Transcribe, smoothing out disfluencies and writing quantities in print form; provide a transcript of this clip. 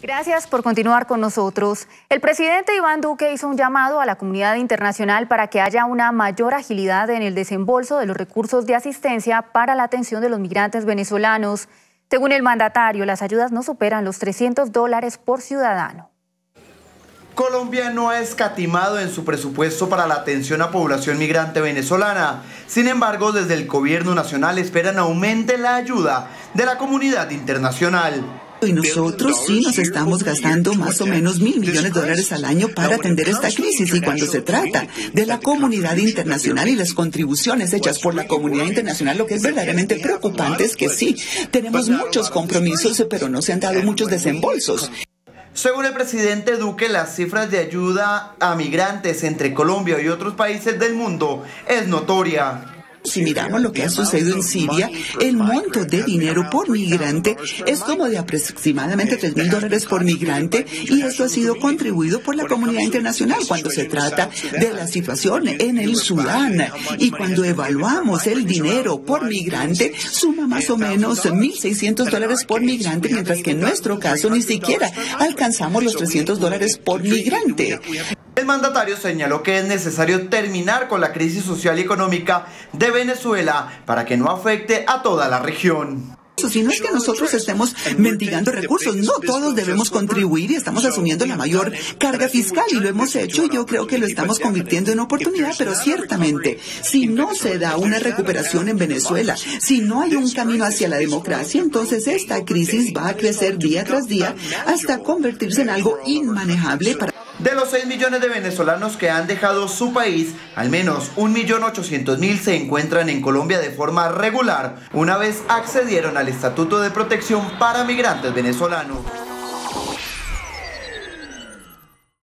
Gracias por continuar con nosotros. El presidente Iván Duque hizo un llamado a la comunidad internacional para que haya una mayor agilidad en el desembolso de los recursos de asistencia para la atención de los migrantes venezolanos. Según el mandatario, las ayudas no superan los $300 por ciudadano. Colombia no ha escatimado en su presupuesto para la atención a población migrante venezolana. Sin embargo, desde el gobierno nacional esperan aumente la ayuda de la comunidad internacional. Y nosotros sí nos estamos gastando más o menos $1.000 millones al año para atender esta crisis. Y cuando se trata de la comunidad internacional y las contribuciones hechas por la comunidad internacional, lo que es verdaderamente preocupante es que sí, tenemos muchos compromisos, pero no se han dado muchos desembolsos. Según el presidente Duque, las cifras de ayuda a migrantes entre Colombia y otros países del mundo es notoria. Si miramos lo que ha sucedido en Siria, el monto de dinero por migrante es como de aproximadamente $3.000 por migrante, y esto ha sido contribuido por la comunidad internacional cuando se trata de la situación en el Sudán. Y cuando evaluamos el dinero por migrante, suma más o menos $1.600 por migrante, mientras que en nuestro caso ni siquiera alcanzamos los $300 por migrante. El mandatario señaló que es necesario terminar con la crisis social y económica de Venezuela para que no afecte a toda la región. Si no es que nosotros estemos mendigando recursos, no todos debemos contribuir y estamos asumiendo la mayor carga fiscal y lo hemos hecho, y yo creo que lo estamos convirtiendo en oportunidad, pero ciertamente, si no se da una recuperación en Venezuela, si no hay un camino hacia la democracia, entonces esta crisis va a crecer día tras día hasta convertirse en algo inmanejable para... De los 6 millones de venezolanos que han dejado su país, al menos 1.800.000 se encuentran en Colombia de forma regular, una vez accedieron al Estatuto de Protección para Migrantes Venezolanos.